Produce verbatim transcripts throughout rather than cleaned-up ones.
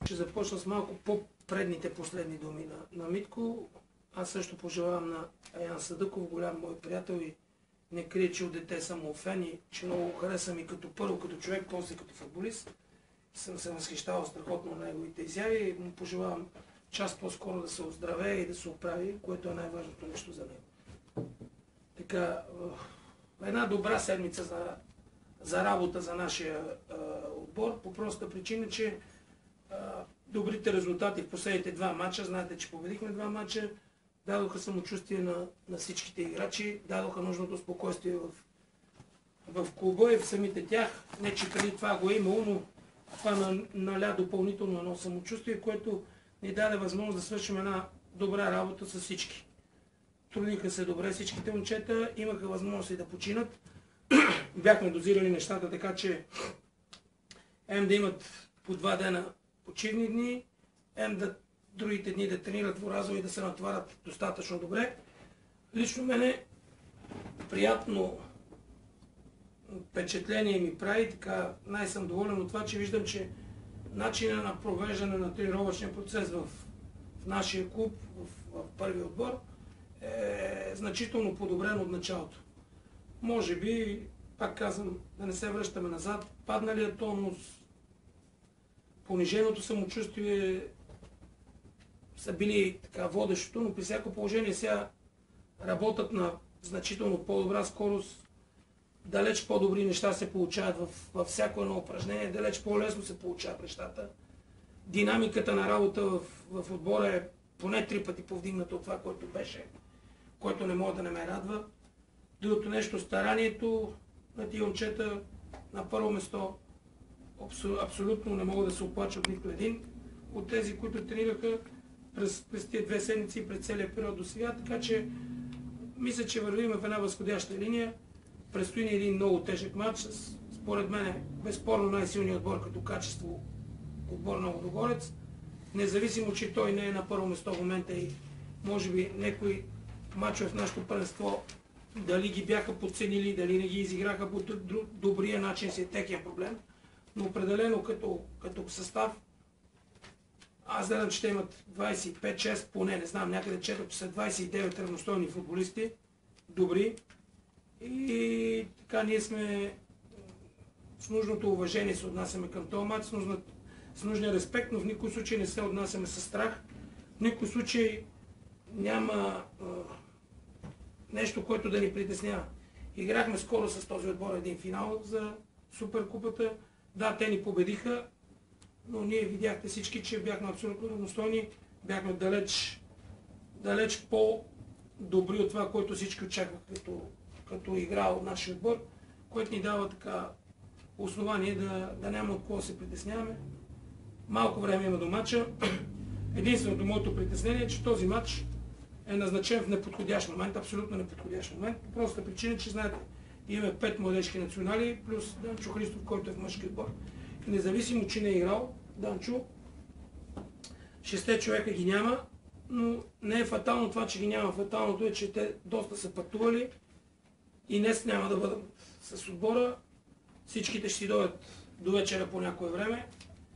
Ще започна с малко по-предните последни думи на, на Митко. Аз също пожелавам на Аян Садъков, голям мой приятел, и не крие, че от дете съм му фен и че много харесвам и като първо като човек, после като футболист. Съм се възхищавал страхотно на неговите изяви и му пожелавам част по-скоро да се оздравее и да се оправи, което е най-важното нещо за него. Така, една добра седмица за, за работа за нашия а, отбор, по простата причина, че а, добрите резултати в последните два мача, знаете, че победихме два мача, дадоха самочувствие на, на всичките играчи, дадоха нужното спокойствие в, в клуба и в самите тях. Не, че преди това го е имало, но това наля допълнително едно самочувствие, което ни даде възможност да свършим една добра работа с всички. Трудиха се добре всичките момчета, имаха възможност и да починат. Бяхме дозирали нещата така, че ем да имат по два дена почивни дни, ем да другите дни да тренират воразово и да се натварят достатъчно добре. Лично мене приятно впечатление ми прави, така най-съм доволен от това, че виждам, че начина на провеждане на тренировъчния процес в, в нашия клуб, в, в първия отбор, е значително подобрен от началото. Може би, пак казвам, да не се връщаме назад, падналият тонус, пониженото самочувствие са били така водещото, но при всяко положение сега работят на значително по-добра скорост, далеч по-добри неща се получават в, във всяко едно упражнение, далеч по-лесно се получават нещата. Динамиката на работа в, в отбора е поне три пъти повдигната от това, което беше, което не мога да не ме радва. Другото нещо, старанието на тия момчета на първо место абсолютно не мога да се оплача от нито един от тези, които тренираха през, през тези две седмици и през целия период до сега, така че мисля, че вървим в една възходяща линия. Предстои ни един много тежък матч, според мен е безспорно най-силният отбор като качество отбор на Лудогорец. Независимо, че той не е на първо место в момента и може би някои мачове в нашото първенство дали ги бяха подценили, дали не ги изиграха по добрия начин, си е техен проблем. Но определено като, като състав, аз гледам, че те имат двадесет и пет шест, поне не знам, някъде четвърто, че са двадесет и девет равностойни футболисти, добри. И така ние сме с нужното уважение се отнасяме към този матч, с, нужна, с нужния респект, но в никой случай не се отнасяме с страх. В никой случай няма а, нещо, което да ни притеснява. Играхме скоро с този отбор един финал за Суперкупата. Да, те ни победиха, но ние видяхте всички, че бяхме абсолютно равностойни, бяхме далеч, далеч по-добри от това, което всички очакваха като, като игра от нашия отбор, което ни дава така основание да, да няма от кого се притесняваме. Малко време има до матча. Единственото моето притеснение е, че този матч е назначен в неподходящ момент, абсолютно неподходящ момент. По простата причина, че знаете, имаме пет младежки национали, плюс Данчо Христов, който е в мъжки отбор. Независимо, че не е играл, Данчо, шесте човека ги няма, но не е фатално това, че ги няма. Фаталното е, че те доста са пътували и днес няма да бъдат с отбора. Всичките ще си дойдат до вечера по някое време.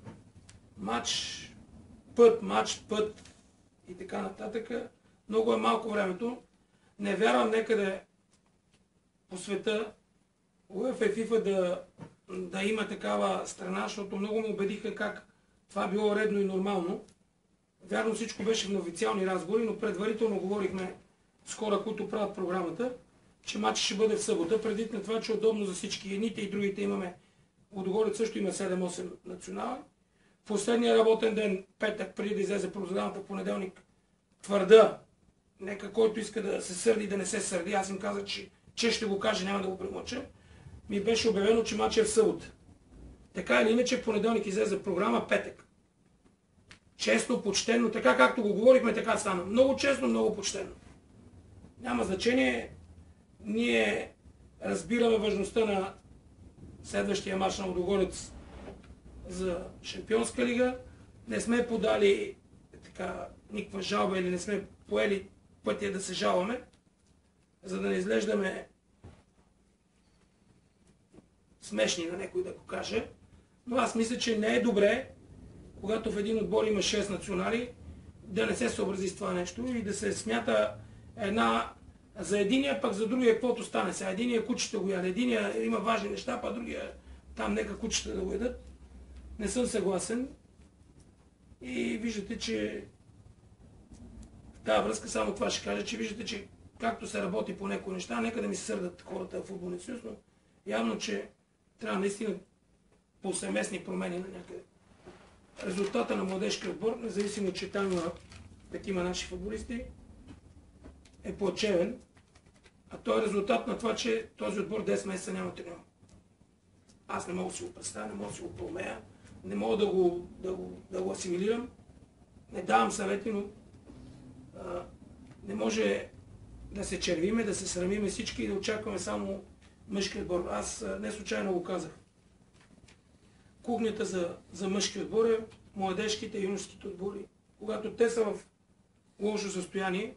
Матч, път, матч, път и така нататък. Много е малко времето. Не вярвам некъде по света УЕФА и ФИФА да, да има такава страна, защото много ме убедиха как това било редно и нормално. Вярно, всичко беше в официални разговори, но предварително говорихме с хора, които правят програмата, че матчът ще бъде в събота, преди на това, че е удобно за всички. Едните и другите имаме. Лудогорец също има седем-осем национали. Последния работен ден, петък, преди да излезе програмата в понеделник, твърда, нека който иска да се сърди, да не се сърди. Аз им казах, че, че ще го кажа, няма да го премълча. Ми беше обявено, че матчът е в събота. Така или иначе, в понеделник излезе програма, петък. Честно, почтено, така както го говорихме, така стана. Много честно, много почтено. Няма значение. Ние разбираме важността на следващия матч на Лудогорец за Шампионска лига. Не сме подали така никаква жалба или не сме поели пътя да се жалваме, за да не изглеждаме смешни на някой да го каже. Но аз мисля, че не е добре когато в един отбор има шест национали, да не се съобрази с това нещо и да се смята една за единия, пък за другия каквото стане. Сега единия кучета го яде, единия има важни неща, па другия там нека кучета да го ядат. Не съм съгласен. И виждате, че в тази връзка само това ще кажа, че виждате, че както се работи по някои неща, нека да ми се сърдат хората в футболния съюз, но явно, че трябва наистина повсеместни промени на някъде. Резултата на младежкия отбор, независимо, че там има такива наши футболисти, е плачевен, а той е резултат на това, че този отбор десет месеца няма треньор. Аз не мога да си го представя, не мога да си го проумея, не мога да го, да го, да го асимилирам, не давам съвети, но а, не може да се червиме, да се срамиме всички и да очакваме само мъжки отбор. Аз а, не случайно го казах. Кухнята за, за мъжки отбор е младежките и юношеските отбори. Когато те са в лошо състояние,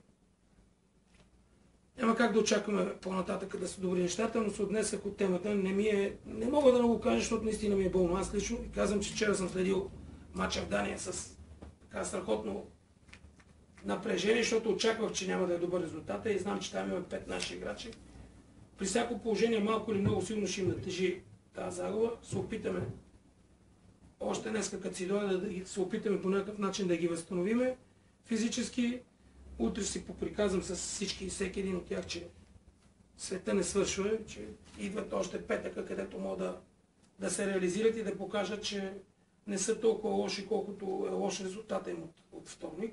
няма как да очакваме по-нататък да са добри нещата, но се отнесах от темата. Не, ми е, не мога да го кажа, защото наистина ми е болно. Аз лично и казвам, че вчера съм следил мача в Дания с така страхотно напрежение, защото очаквах, че няма да е добър резултат и знам, че там има пет наши играчи. При всяко положение малко или много силно ще им натежи тази загуба. Се опитаме още днес, като си дойде, да се опитаме по някакъв начин да ги възстановиме физически. Утре си поприказвам с всички и всеки един от тях, че света не свършва, че идват още петъка, където могат да, да се реализират и да покажат, че не са толкова лоши, колкото е лош резултата им от, от вторник.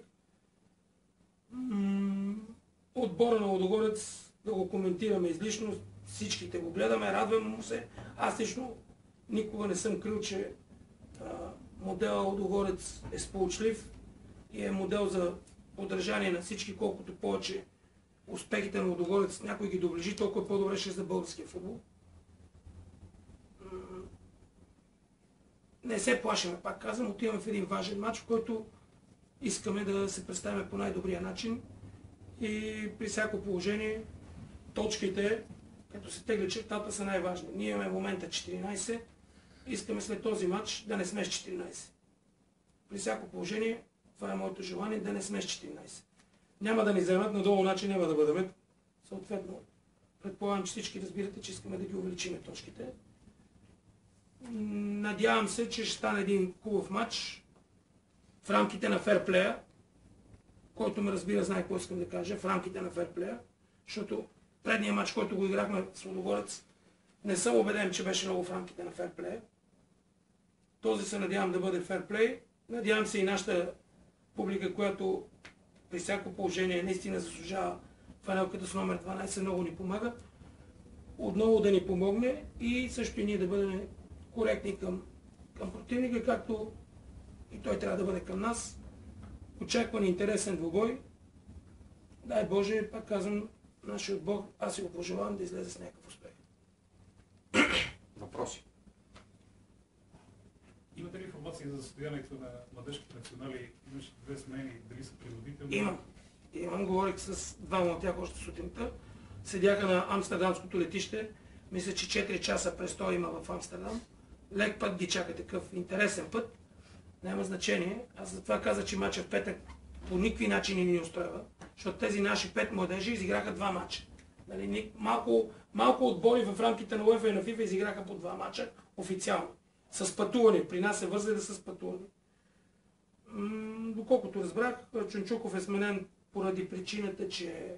Отбора на Лудогорец да го коментираме излишно, всичките го гледаме, радваме му се. Аз лично никога не съм крил, че а, моделът Лудогорец е сполучлив и е модел за поддържание на всички, колкото повече успехите на Лудогорец някой ги доближи, толкова по-добре ще е за българския футбол. Не се плашим, пак казвам, отиваме в един важен матч, в който искаме да се представим по най-добрия начин и при всяко положение точките, като се тегли чертата, са най-важни. Ние имаме в момента четиринайсет, искаме след този матч да не сме с четиринайсет. При всяко положение това е моето желание, да не сме с четиринайсет. Няма да ни вземат, надолу начин няма да бъдем. Съответно, предполагам, че всички разбирате, че искаме да ги увеличиме точките. Надявам се, че ще стане един хубав матч в рамките на ферплея, който ме разбира, знае какво искам да кажа, в рамките на ферплея, защото предния матч, който го играхме с Лудогорец, не съм убеден, че беше много в рамките на ферплея. Този се надявам да бъде ферплей. Надявам се и нашата публика, която при всяко положение наистина заслужава фанелката с номер дванайсет, много ни помага, отново да ни помогне и също и ние да бъдем коректни към, към противника, както и той трябва да бъде към нас. Очакван интересен двубой. Дай Боже, пак казвам, нашия отбор, аз си го пожелавам да излезе с някакъв успех. Въпроси? Имате ли информация за състоянието на младежките национали? Имаше две смени, дали са принудителни? Имам. Имам, говорих с двама от тях още сутринта. Седяха на Амстердамското летище. Мисля, че четири часа престой има в Амстердам. Лек път ги чака, такъв интересен път. Няма значение. Аз затова казах, че мача в петък по никакви начини не ни устроява, защото тези наши пет младежи изиграха два мача. Нали, малко, малко отбори в рамките на УЕФА и на ФИФА изиграха по два мача официално. С пътуване. При нас е възгледа с пътуване. М- доколкото разбрах, Чунчуков е сменен поради причината, че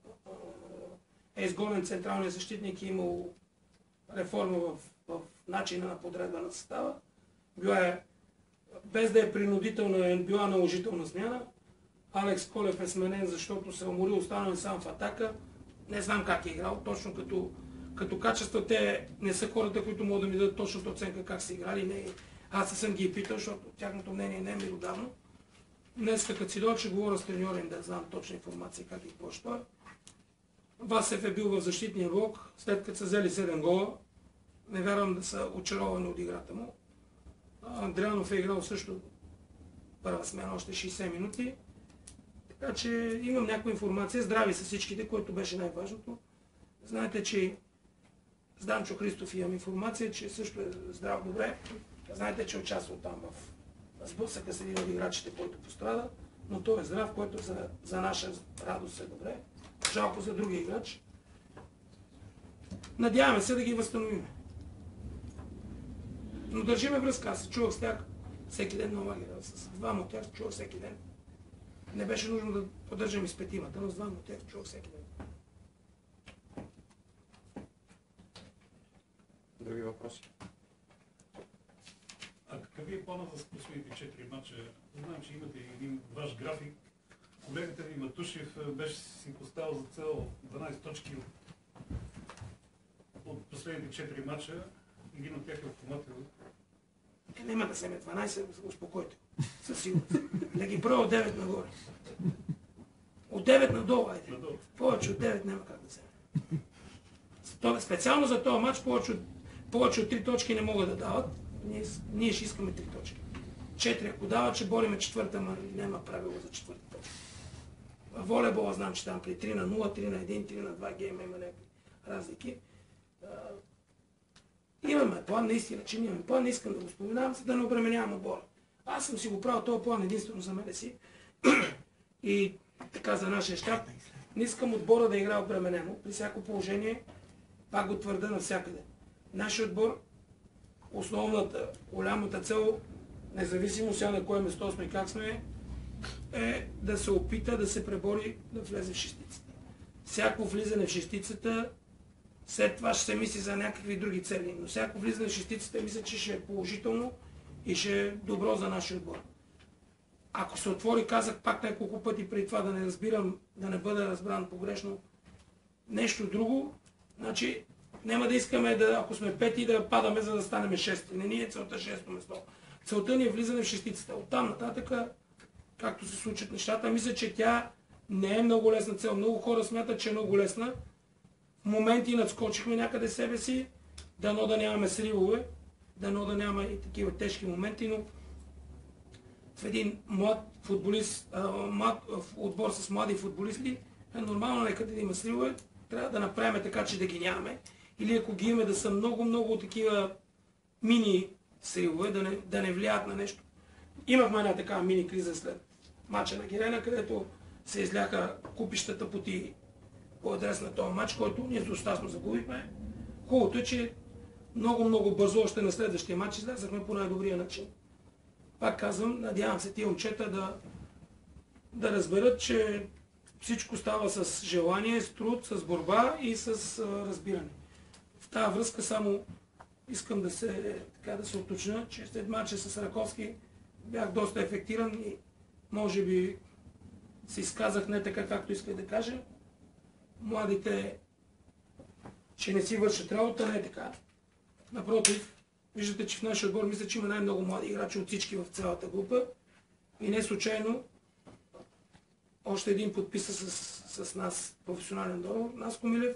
е изгонен централният защитник и имал реформа в, в начина на подредба на състава. Била е, без да е принудителна, е била наложителна смяна. Алекс Колев е сменен, защото се уморил, останал сам в атака. Не знам как е играл, точно като, като качество. Те не са хората, които могат да ми дадат точната оценка как са играли. Не, аз не съм ги питал, защото тяхното мнение не е меродавно. Днес, като си дойде, ще говоря с треньора им да знам точна информация как и какво ще е. Васев е бил в защитния блок, след като са взели седем гола. Не вярвам да са очаровани от играта му. Андрианов е играл също първа смяна, още шейсет минути. Така че имам някаква информация. Здрави са всичките, което беше най-важното. Знаете, че с Данчо Христов имам информация, че също е здрав добре. Знаете, че участвал там в сблъсъка с един от играчите, който пострада, но той е здрав, което за, за наша радост е добре. Жалко за другия играч. Надяваме се да ги възстановим. Но държиме връзка. Аз се чувах с тях всеки ден на лагера. С двама от тях чувах всеки ден. Не беше нужно да поддържам и с петимата, но с двама от тях чувах всеки ден. Други въпроси? А какъв е планът за последните четири матча? Знам, че имате един ваш график. Колегата ви Матушев беше си поставил за цел дванайсет точки от последните четири матча. Един от тях е Локомотив. Е, няма да вземе дванайсет, успокойте. Със сигурност. Да ги броя от девет нагоре. От девет надолу, айде. Надолу. Повече от девет няма как да вземе. Специално за този матч повече от, повече от три точки не могат да дават. Ние, ние ще искаме три точки. четири ако дават, ще бориме четвърта, но няма правило за четвърта точка. В волейбола знам, че там при три на нула, три на един, три на два гейма има някакви разлики. Имаме план, наистина, че имаме план, не искам да го споменавам, за да не обременявам отбора. Аз съм си го правил този план единствено за мене си и така за нашия щаб. Не искам отбора да играе обременено. При всяко положение, пак го твърда навсякъде. Нашия отбор, основната, голямата цел, независимо сега на кое место сме, как сме, е да се опита да се пребори да влезе в шестицата. Всяко влизане в шестицата, след това ще се мисли за някакви други цели, но всяко влизане в шестицата мисля, че ще е положително и ще е добро за нашия отбор. Ако се отвори, казах пак няколко пъти преди това, да не разбирам, да не бъда разбран погрешно, нещо друго, значи няма да искаме, да, ако сме пети, да падаме, за да станем шести. Не ни е целта шесто место. Целта ни е влизане в шестицата. Оттам нататък, както се случат нещата, мисля, че тя не е много лесна цел. Много хора смятат, че е много лесна. В моменти надскочихме някъде себе си, дано да нямаме сривове, дано да няма и такива тежки моменти, но в един млад футболист, а, млад, в отбор с млади футболисти, е нормално някъде да има сривове, трябва да направим така, че да ги нямаме. Или ако ги имаме, да са много-много такива мини сривове, да не, да не влияят на нещо. Имахме една такава мини криза след мача на Гирена, където се изляха купищата поти по адрес на този матч, който ние достатъчно загубихме. Хубавото е, че много-много бързо още на следващия матч излязахме по най-добрия начин. Пак казвам, надявам се тия момчета да, да разберат, че всичко става с желание, с труд, с борба и с а, разбиране. В тази връзка само искам да се, така, да се уточня, че след матча с Раковски бях доста ефектиран и може би се изказах не така, както исках да кажа. Младите, че не си вършат работа, не е така. Напротив, виждате, че в нашия отбор мисля, че има най-много млади играчи от всички в цялата група. И не случайно още един подписа с, с нас професионален договор, Наско Милев.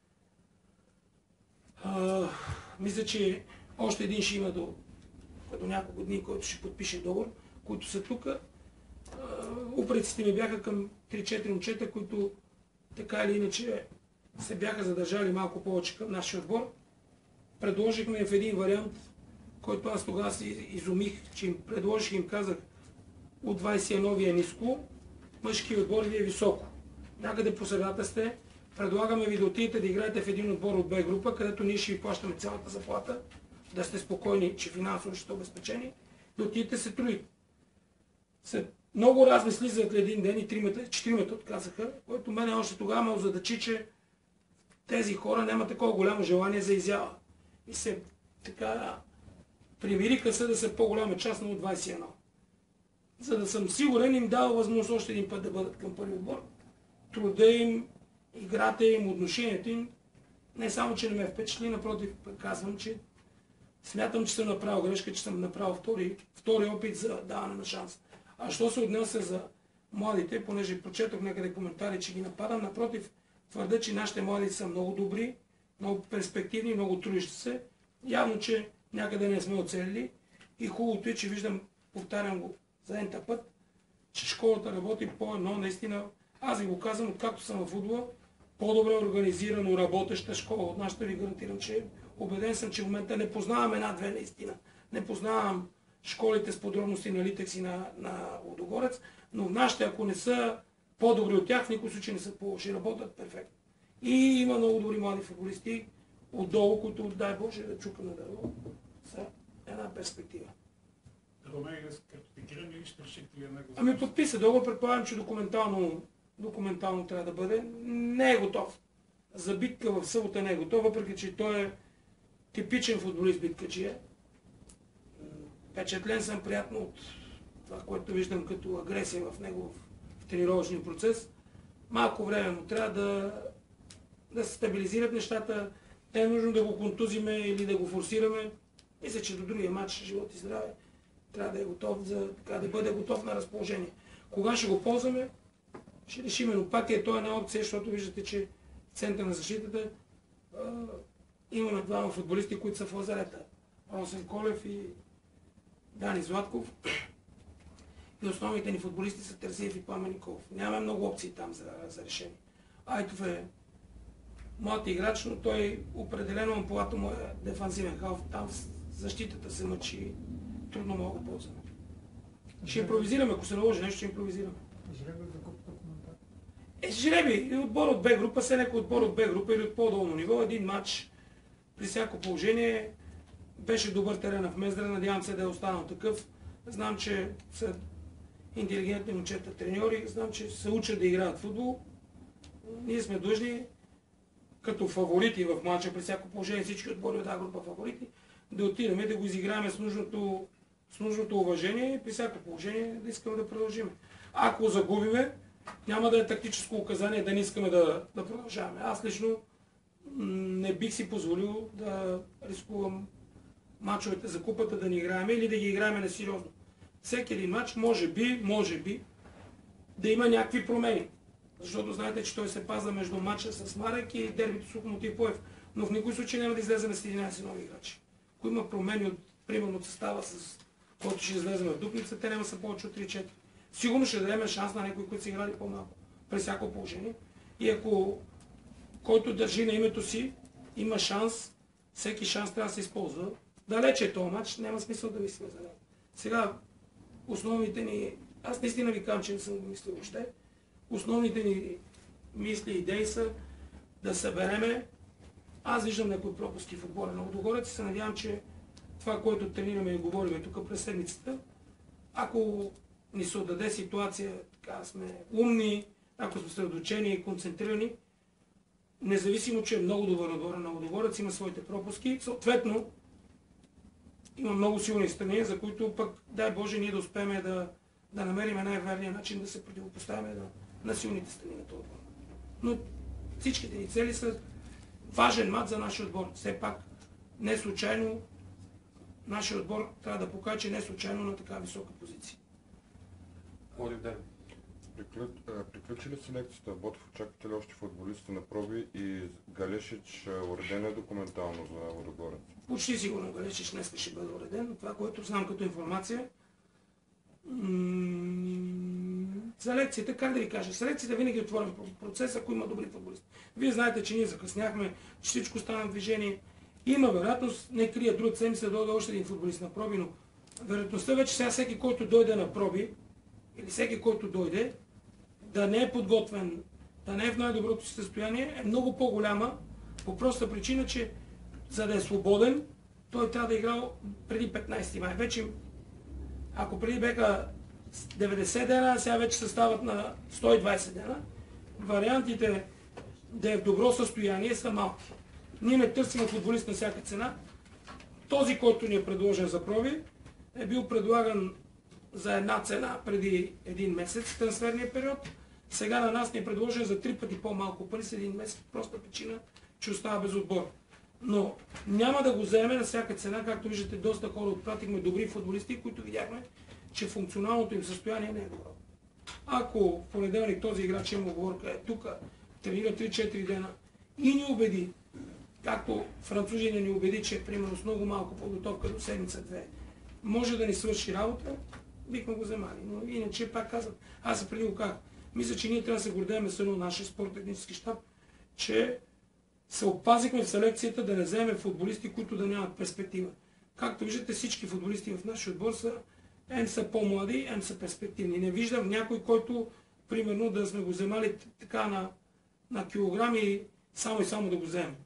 А, мисля, че още един ще има до, до няколко дни, който ще подпише договор, които са тук. Упреците ми бяха към три-четири момчета, които така или иначе се бяха задържали малко повече към нашия отбор. Предложихме в един вариант, който аз тогава си изумих, че им предложих и им казах, от двайсет и едно ви е ниско, мъжки отбор ви е високо. Някъде по средата сте, предлагаме ви да отидете да играете в един отбор от Б група, където ние ще ви плащаме цялата заплата, да сте спокойни, че финансово ще сте обезпечени, да отидете се трудите. След много размисли за един ден и тримата, четиримата отказаха, което мене още тогава ме озадачи, че тези хора няма такова голямо желание за изява. И се така примириха се да са по-голяма част на от двайсет и едно. За да съм сигурен, им дава възможност още един път да бъдат към първи отбор. Труда им, играта им, отношението им, не само, че не ме впечатли, напротив, казвам, че смятам, че съм направил грешка, че съм направил втори, втори опит за даване на шанс. А що се отнася за младите, понеже прочетох някъде коментари, че ги нападам, напротив, твърда, че нашите млади са много добри, много перспективни, много трудещи се. Явно, че някъде не сме оцелили и хубавото е, че виждам, повтарям го за ента път, че школата работи по едно, наистина, аз ви го казвам, откакто съм в футбола, по-добре организирано, работеща школа от нашата, ви гарантирам, че убеден съм, че в момента не познавам една-две наистина. Не познавам школите с подробности на Литекс и на, на Лудогорец, но нашите, ако не са по-добри от тях, в никой случай не са по-лоши, работят перфектно. И има много добри млади футболисти отдолу, които, дай Боже, да чука на дърво, са една перспектива. Ромей с картотекиран ли ще решите ли него? Ами подписа договор, предполагам, че документално, документално трябва да бъде. Не е готов. За битка в събота не е готов, въпреки че той е типичен футболист биткачия. Впечатлен съм приятно от това, което виждам като агресия в него в тренировъчния процес. Малко време му трябва да, да се стабилизират нещата. Не е нужно да го контузиме или да го форсираме. Мисля, че до другия матч, живот и здраве, трябва да е готов, за, така, да бъде готов на разположение. Кога ще го ползваме, ще решим, но пак е това една опция, защото виждате, че в центъра на защитата а, имаме двама футболисти, които са в лазарета. Росен Колев и Дани Златков. И основните ни футболисти са Терзиев и Пламен Николов. Нямаме много опции там за, за решение. Айтов е млад играч, но той определено ампулата му е дефанзивен халф. Там защитата се мъчи, трудно мога да ползваме. Ще импровизираме, ако се наложи нещо, ще импровизираме. Жреби за купата коментар. Е, жреби, и отбор от Б група, се някой отбор от Б група или от по-долно ниво, един матч при всяко положение. Беше добър терен в Мездра, надявам се да е останал такъв. Знам, че са интелигентни момчета треньори, знам, че се учат да играят футбол. Ние сме длъжни, като фаворити в матча, при всяко положение всички отбори от А група фаворити, да отидем и да го изиграем с нужното, с нужното уважение и при всяко положение да искаме да продължим. Ако загубиме, няма да е тактическо указание да не искаме да, да продължаваме. Аз лично не бих си позволил да рискувам мачовете за купата да ни играем или да ги играем несериозно. Всеки един матч може би, може би, да има някакви промени. Защото знаете, че той се паза между матча с Марек и дербито с Локомотив Пловдив. Но в никой случай няма да излезем с единайсет нови играчи. Ако има промени от, примерно, от състава, с който ще излезем в Дупница, те няма са повече от три-четири. Сигурно ще дадем шанс на някои, които са играли по-малко. При всяко положение. И ако който държи на името си, има шанс, всеки шанс трябва да се използва. Далече е този матч, няма смисъл да мислим за него. Сега, основните ни... Аз наистина ви казвам, че не съм го мислил въобще. Основните ни мисли и идеи са да събереме. Аз виждам някои пропуски в отбора на Лудогорец и се надявам, че това, което тренираме и говорим тук през седмицата, ако ни се отдаде ситуация, така сме умни, ако сме съсредоточени и концентрирани, независимо, че е много добър отбор на Лудогорец, има своите пропуски, съответно има много силни страни, за които пък, дай Боже, ние да успеем да, да намерим най-верния начин да се противопоставяме на, на силните страни на този отбор. Но всичките ни цели са важен мач за нашия отбор. Все пак, не случайно, нашия отбор трябва да покаже, че не случайно на така висока позиция. Пловдив дерби. Приключи ли селекцията в Ботев? Очаквате ли още футболисти на проби и Галешич уреден е документално за Лудогорец? Почти сигурно Галешич днес ще бъде уреден, но това, което знам като информация, селекцията, как да ви кажа, селекцията винаги е отворен процес, ако има добри футболисти. Вие знаете, че ние закъсняхме, че всичко стана в движение. Има вероятност, не крия друга седмица да дойде още един футболист на проби, но вероятността вече сега всеки, който дойде на проби, или всеки, който дойде, да не е подготвен, да не е в най-доброто си състояние, е много по-голяма, по проста причина, че за да е свободен, той трябва да е играл преди петнайсети май. Вече, ако преди беха деветдесет дена, сега вече се стават на сто и двайсет дена, вариантите да е в добро състояние са малки. Ние не търсим футболист на всяка цена. Този, който ни е предложен за проби, е бил предлаган за една цена преди един месец, трансферния период. Сега на нас ни е предложен за три пъти по-малко пари с един месец, проста причина, че остава без отбор. Но няма да го вземе на всяка цена, както виждате, доста хора отпратихме добри футболисти, които видяхме, че функционалното им състояние не е добро. Ако в понеделник този играч има оговорка е тук, тренира три-четири дена и ни убеди, както французина ни убеди, че примерно с много малко подготовка до седмица-две може да ни свърши работа, бихме го вземали. Но иначе, пак казвам, аз и преди го казах, мисля, че ние трябва да се гордеем с едно нашия спорт-технически щаб, че се опазихме в селекцията да не вземем футболисти, които да нямат перспектива. както виждате, всички футболисти в нашия отбор са ем са по-млади, ем са перспективни. Не виждам някой, който, примерно, да сме го вземали така на, на килограми, само и само да го вземем.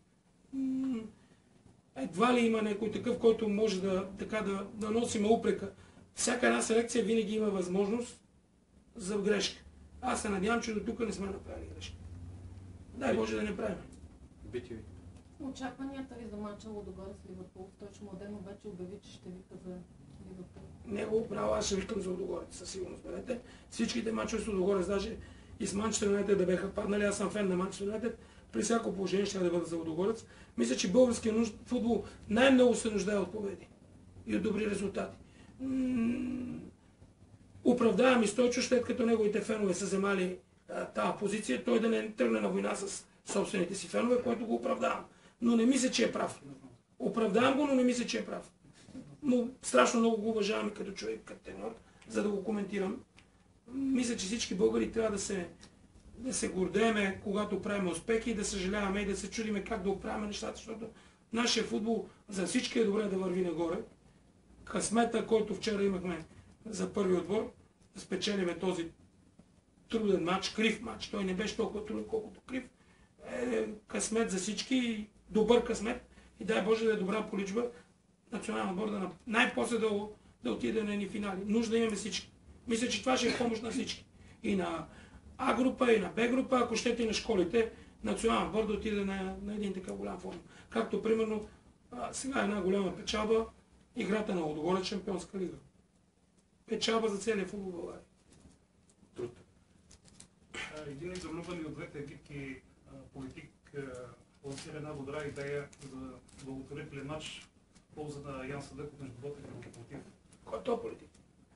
Едва ли има някой такъв, който може да, така, да, да носим упрека. Всяка една селекция винаги има възможност за грешка. Аз се надявам, че до тук не сме направили грешка. Дай Боже да не правим. Бити ви. Очакванията ви за мача Лудогорец с Ливърпул? Стойчо Младенов вече обяви, че ще вика за Ливърпул. Негово право, аз ще викам за Лудогорец, със сигурност. Бъдете. Всичките мачове с Лудогорец, даже и с Манчестър Юнайтед да беха паднали, аз съм фен на Манчестър Юнайтед, при всяко положение ще да бъда за Лудогорец. Мисля, че българският нуж... футбол най-много се нуждае от победи и от добри резултати. М- Оправдавам и Стойчо, след като неговите фенове са вземали тази позиция, той да не тръгне на война с собствените си фенове, който го оправдавам. Но не мисля, че е прав. Оправдавам го, но не мисля, че е прав. Но страшно много го уважавам и като човек, като тенор, за да го коментирам. Мисля, че всички българи трябва да се, да се гордееме, когато правим успехи, да съжаляваме и да се чудиме как да оправяме нещата, защото нашия футбол за всички е добре да върви нагоре. Късмета, който вчера имахме за първи отбор, да спечелиме този труден матч, крив матч. Той не беше толкова труден, колкото крив. Е, късмет за всички, добър късмет и дай Боже да е добра поличба националния отбор да най-после да, да отиде на едни финали. Нужда имаме всички. Мисля, че това ще е помощ на всички. И на А група, и на Б група, ако щете и на школите, националния отбор да отиде на, на един такъв голям форум. Както примерно а, сега една голяма печалба, играта на Лудогорец Шампионска лига. Печалба за целия футбол в България. Труд. Един изолюбен от двете екипки политик лансира една добра идея за благотворителен матч в полза на Ян Съдъков между Ботев и Локомотив. Кой е то политик?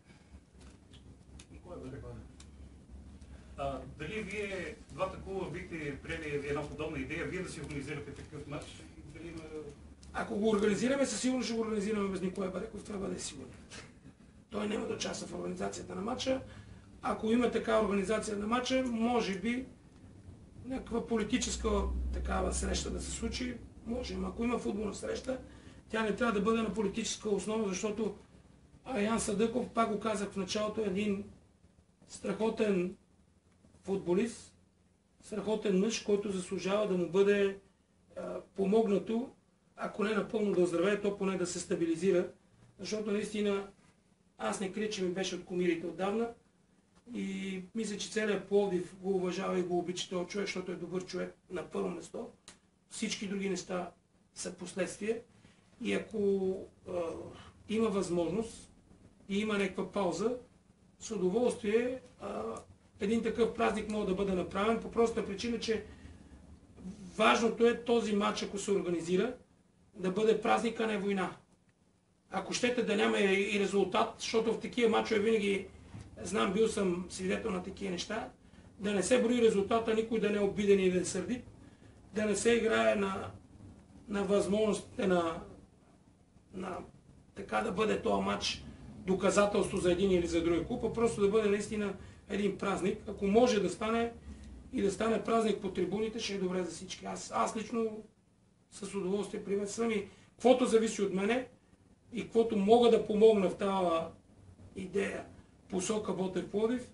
Никой е а, дали вие, двата клуба, бихте приели една подобна идея, вие да си организирате такъв матч? Дали има... Ако го организираме, със сигурност ще го организираме без Николай Бареков, това бъде сигурно. Той няма да участва в организацията на матча. Ако има такава организация на матча, може би някаква политическа такава среща да се случи, може. Но ако има футболна среща, тя не трябва да бъде на политическа основа, защото Ян Съдъков, пак го казах в началото, е един страхотен футболист, страхотен мъж, който заслужава да му бъде а, помогнато, ако не напълно да оздравее, то поне да се стабилизира, защото наистина аз не крия, че ми беше от кумирите отдавна и мисля, че целият Пловдив го уважава и го обича този човек, защото е добър човек на първо место. Всички други неща са последствия и ако а, има възможност и има някаква пауза, с удоволствие а, един такъв празник може да бъде направен по простата причина, че важното е този матч, ако се организира, да бъде празник, а не война. Ако щете да няма и резултат, защото в такива мачове винаги, знам, бил съм свидетел на такива неща, да не се брои резултата, никой да не е обиден и да е сърдит, да не се играе на, на възможностите на, на така да бъде този матч доказателство за един или за друг клуб, а просто да бъде наистина един празник. Ако може да стане и да стане празник по трибуните, ще е добре за всички. Аз, аз лично с удоволствие приветствам и каквото зависи от мене и каквото мога да помогна в тази идея посока Ботев Пловдив,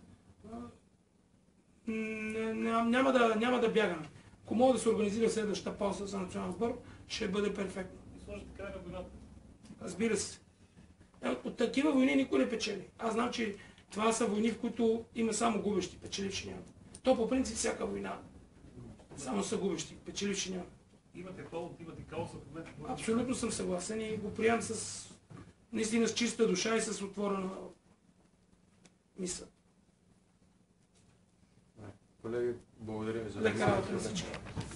няма да, няма да бягаме. Ако мога да се организира следващата пауза за национален отбор, ще бъде перфектно. И сложите край на войната. Разбира се. От такива войни никой не печели. Аз знам, че това са войни, в които има само губещи, печеливши няма. То по принцип всяка война. Само са губещи, печеливши няма. Имате повод, имате кауза в момента. Абсолютно съм съгласен и го приемам с наистина с чиста душа и с отворена мисъл. Колеги, благодаря ви за Лека работа на всички.